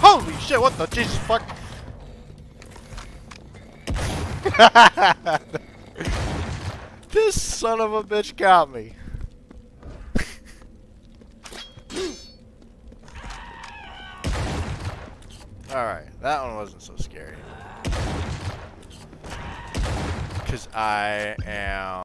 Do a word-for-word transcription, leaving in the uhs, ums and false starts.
Holy shit, what the Jesus fuck? This son of a bitch got me. Alright, that one wasn't so scary. Because I am...